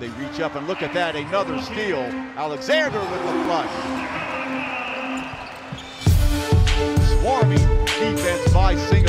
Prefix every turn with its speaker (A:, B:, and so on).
A: they reach up and look at that, another steal. Alexander with the flush. Swarming defense by Singleton.